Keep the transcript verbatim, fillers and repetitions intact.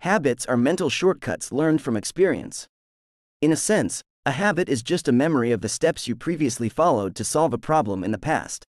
Habits are mental shortcuts learned from experience. In a sense, a habit is just a memory of the steps you previously followed to solve a problem in the past.